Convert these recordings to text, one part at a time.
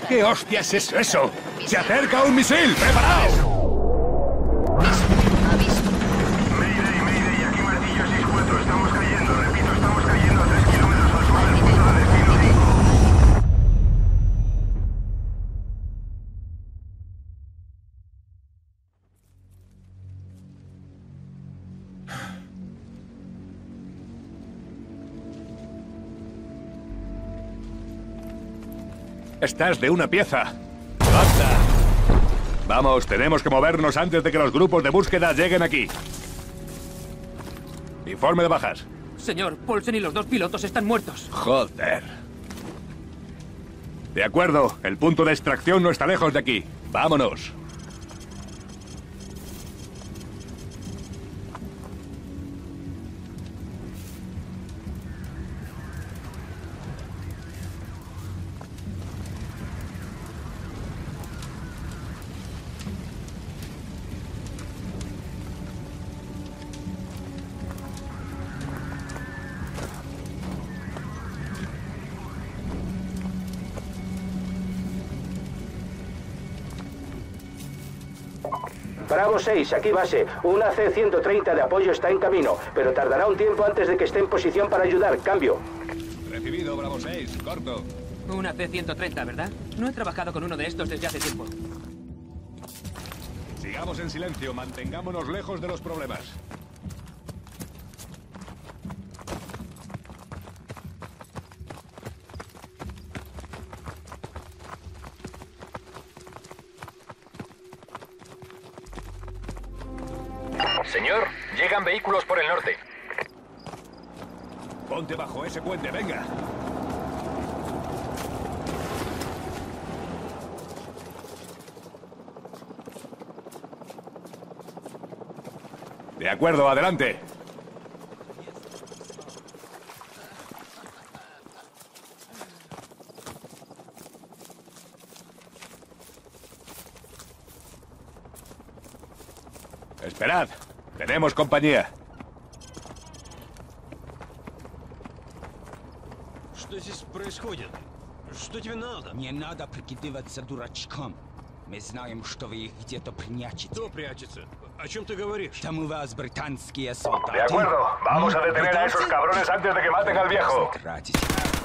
¿Qué hostias es eso? ¡Se acerca un misil! ¡Preparaos! Mayday, Mayday, aquí Martillo 6-4. Estamos cayendo, repito, estamos cayendo a 3 kilómetros al sur del punto de destino. Estás de una pieza. ¡Basta! Vamos, tenemos que movernos antes de que los grupos de búsqueda lleguen aquí. Informe de bajas. Señor, Paulsen y los 2 pilotos están muertos. Joder. De acuerdo, el punto de extracción no está lejos de aquí. Vámonos. Bravo 6, aquí base. Una C-130 de apoyo está en camino, pero tardará un tiempo antes de que esté en posición para ayudar. Cambio. Recibido, Bravo 6. Corto. Una C-130, ¿verdad? No he trabajado con uno de estos desde hace tiempo. Sigamos en silencio. Mantengámonos lejos de los problemas. Señor, llegan vehículos por el norte. Ponte bajo ese puente, venga. De acuerdo, adelante. Esperad, tenemos compañía. Что здесь происходит? Что тебе надо? Не надо прикидываться дурачком. Мы знаем, что вы их где-то прячете. Кто прячется? О чем ты говоришь? Там у вас британские солдаты. De acuerdo, vamos a detener a esos cabrones antes de que maten al viejo. Сократите.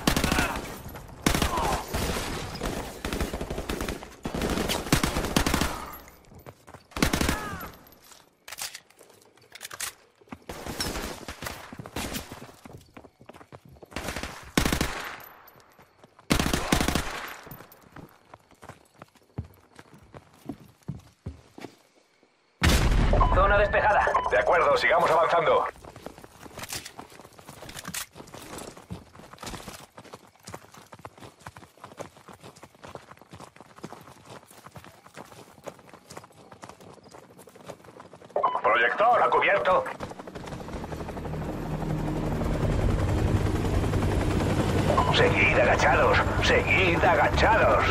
Zona despejada. De acuerdo, sigamos avanzando. Proyector a cubierto. Seguid agachados, seguid agachados.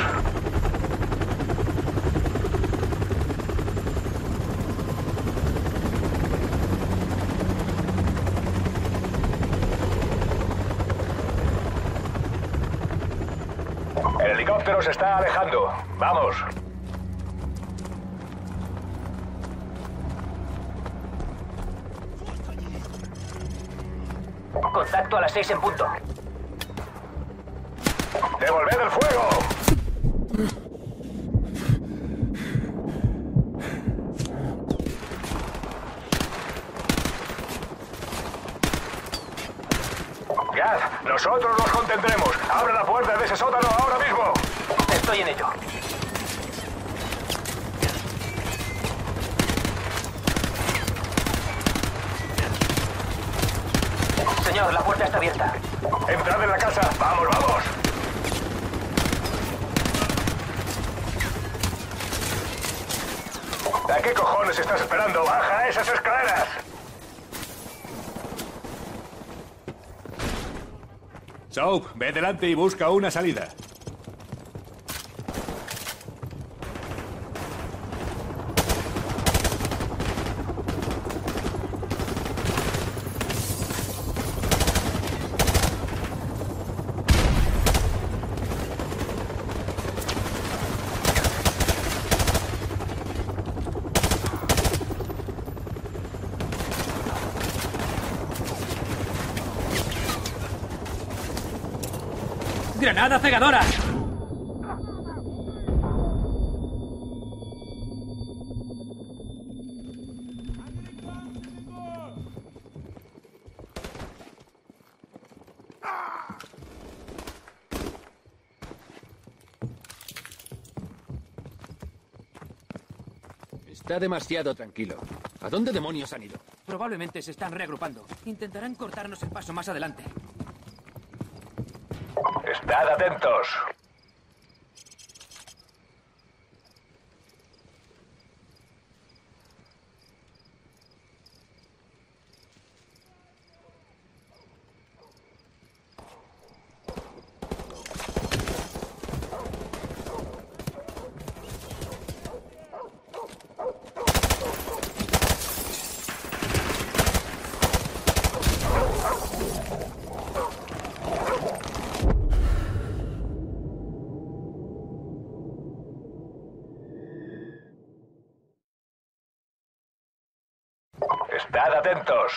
El helicóptero se está alejando. Vamos. Contacto a las 6 en punto. ¡Devolved el fuego! Gaz, nosotros los contendremos. ¡Abre la puerta de ese sótano ahora mismo! Estoy en ello. Señor, la puerta está abierta. ¡Entrad en la casa! ¡Vamos, vamos! ¿A qué cojones estás esperando? ¡Baja esas escaleras! Soap, ve delante y busca una salida. ¡Granada cegadora! Está demasiado tranquilo. ¿A dónde demonios han ido? Probablemente se están reagrupando. Intentarán cortarnos el paso más adelante. Estad atentos. Estad atentos.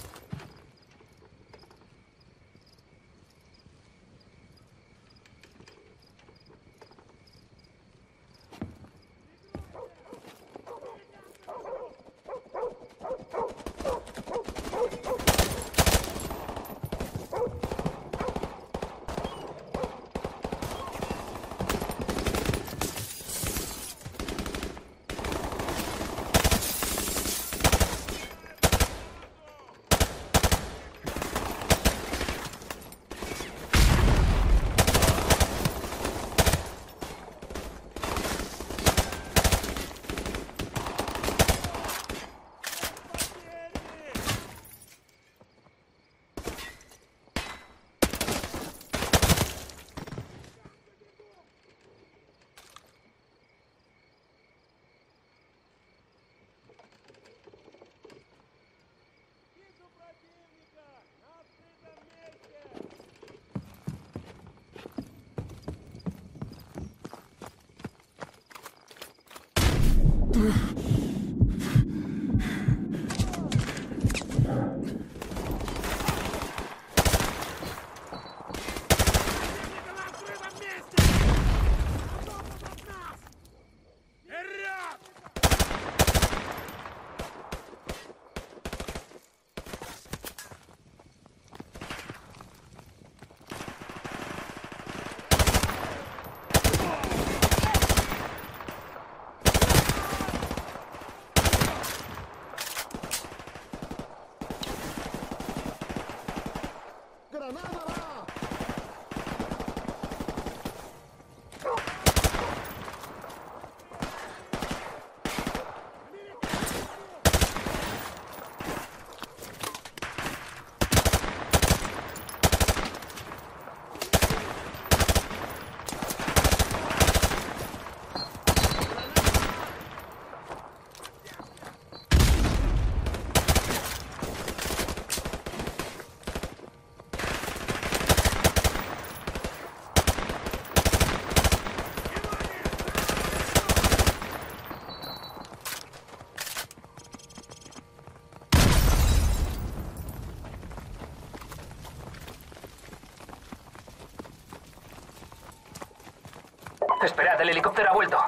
Esperad, el helicóptero ha vuelto.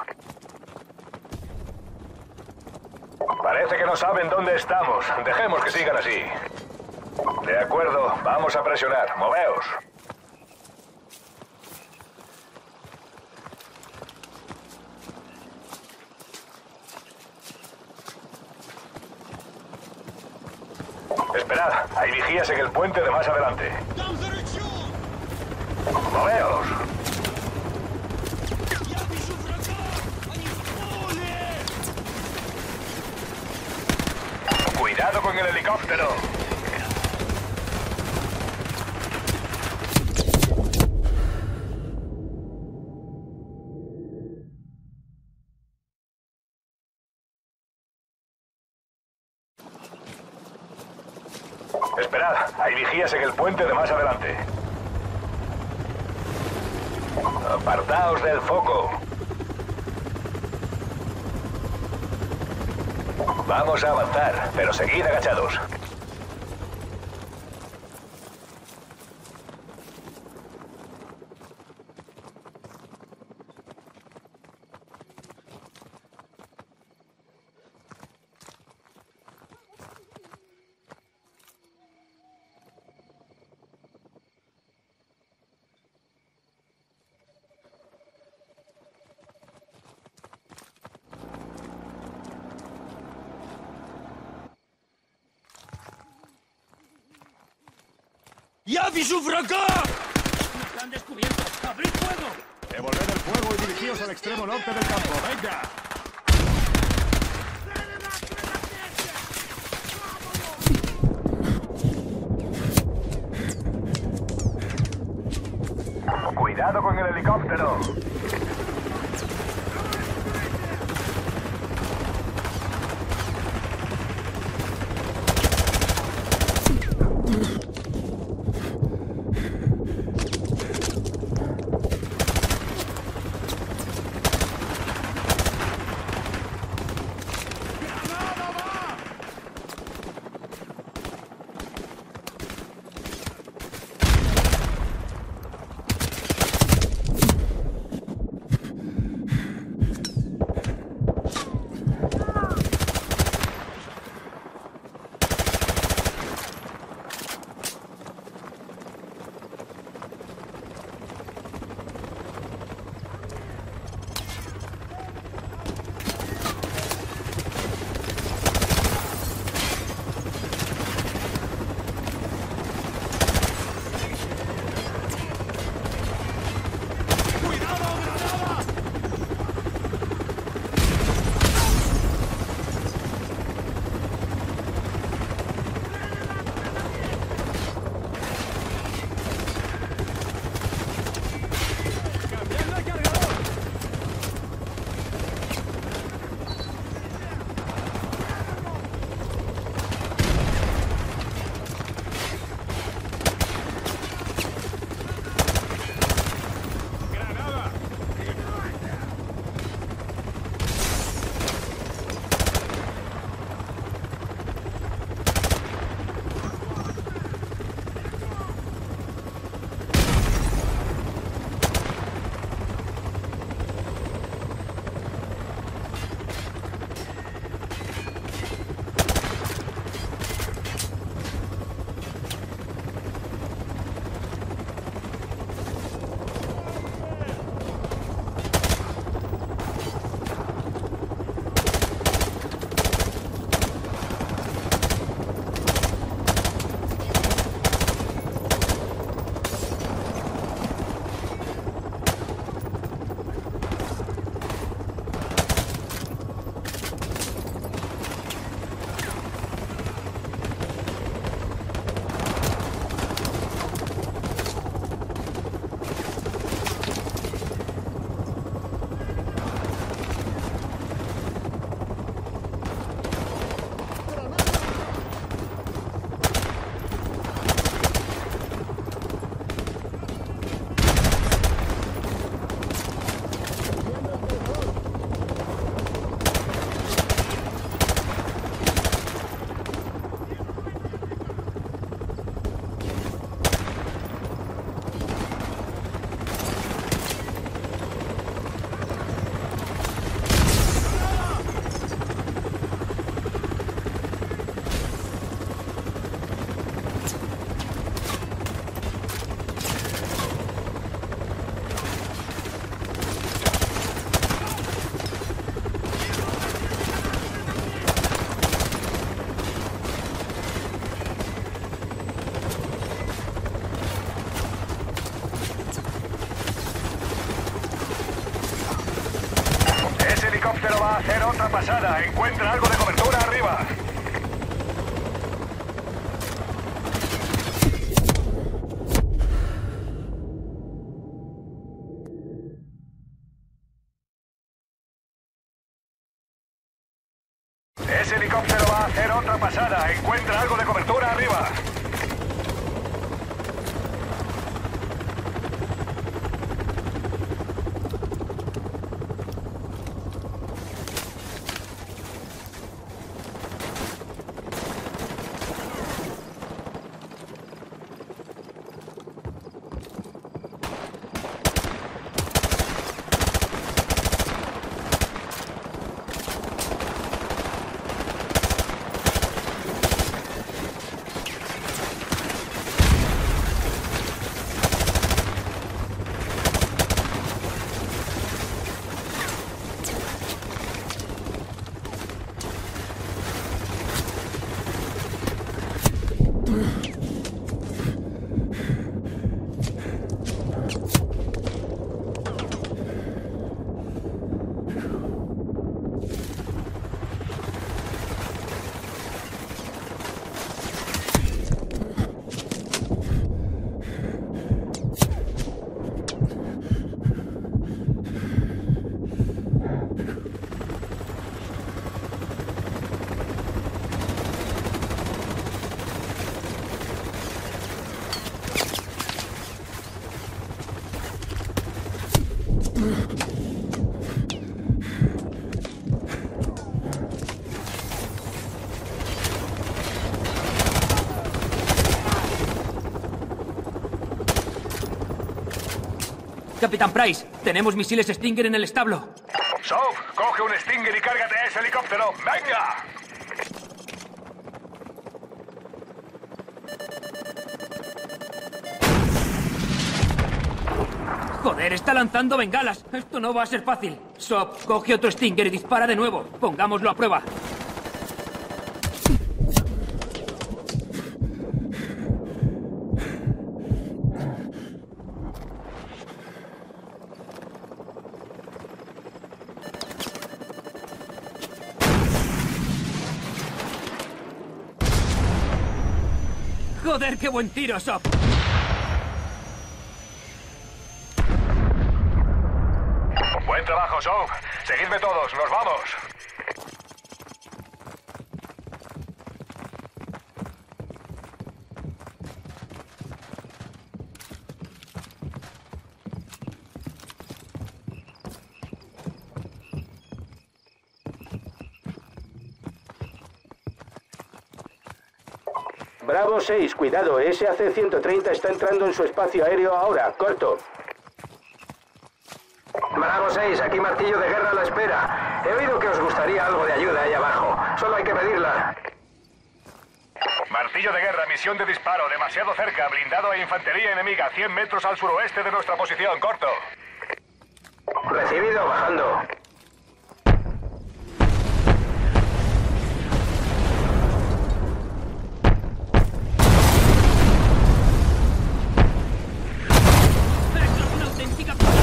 Parece que no saben dónde estamos. Dejemos que sigan así. De acuerdo, vamos a presionar. Moveos. Esperad, hay vigías en el puente de más adelante. Moveos. Cuidado con el helicóptero. Esperad, hay vigías en el puente de más adelante. Apartaos del foco. Vamos a avanzar, pero seguid agachados. Я вижу врага! ¡Nos han descubierto! ¡Abrid fuego! Devolved el fuego y dirigíos al extremo norte del campo. ¡Venga! Cuidado con el helicóptero. helicóptero va a hacer otra pasada. Encuentra algo de cobertura arriba. Ese helicóptero va a hacer otra pasada. Encuentra algo de cobertura arriba. Capitán Price, tenemos misiles Stinger en el establo. Soap, coge un Stinger y cárgate a ese helicóptero. ¡Venga! Joder, está lanzando bengalas. Esto no va a ser fácil. Soap, coge otro Stinger y dispara de nuevo. Pongámoslo a prueba. Joder, qué buen tiro, Soap. Buen trabajo, Soap. Seguidme todos, nos vamos. Bravo 6, cuidado, ese AC-130 está entrando en su espacio aéreo ahora, corto. Bravo 6, aquí Martillo de Guerra a la espera. He oído que os gustaría algo de ayuda ahí abajo. Solo hay que pedirla. Martillo de Guerra, misión de disparo, demasiado cerca, blindado e infantería enemiga, 100 metros al suroeste de nuestra posición, corto. Recibido, bajando. ¡Esto es una auténtica putada!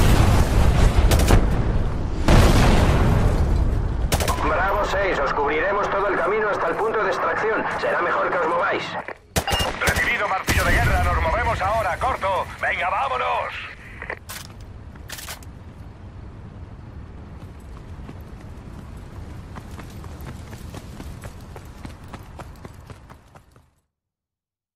Bravo 6, os cubriremos todo el camino hasta el punto de extracción. Será mejor que os mováis. Recibido, Martillo de Guerra, nos movemos ahora, corto. Venga, vámonos.